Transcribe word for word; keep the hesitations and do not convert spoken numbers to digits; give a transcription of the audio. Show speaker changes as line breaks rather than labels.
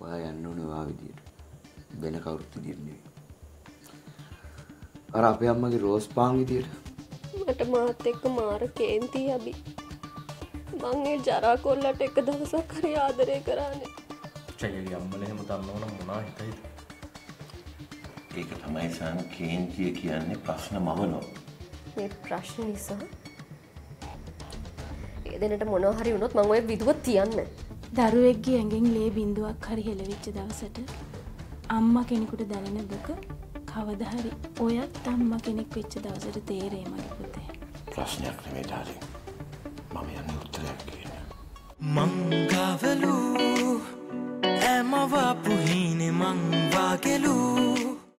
ඔයා යන්න ඕනේ ඔයා විදියට. වෙන කවුරුත් විදියට නෙවෙයි. අර අපේ අම්මගේ රෝස් පාන් විදියට.
මට මාත් එක්ක මාර කේන්ති අබි. මං ඒ ජරා කොල්ලට එක දවසක් හරි ආදරය කරානේ.
චයිලි අම්මලා එහෙම දන්නවනම් මොනවා හිතයිද?
ඒක තමයි සාම කේන්තිය කියන්නේ ප්‍රශ්න මවනවා.
මේ ප්‍රශ්න නිසා ඒ දෙන්නට මොනවා හරි වුණොත් මං ඔය විදුව තියන්නේ.
දරුවෙක්ගේ ඇඟෙන් ලේ බිඳුවක් හරි හෙලවිච්ච දවසට අම්මා කෙනෙකුට දැනෙන දුක කවදා හරි ඔයත් අම්මා කෙනෙක් වෙච්ච දවසට තේරෙයි මගේ පුතේ.
ප්‍රශ්නයක් නෙමෙයි ඩාලින්. මම යන්නේ උත්තරයක් කියන්න.
මංගවලු එමව පුහිනේ මං වාගලු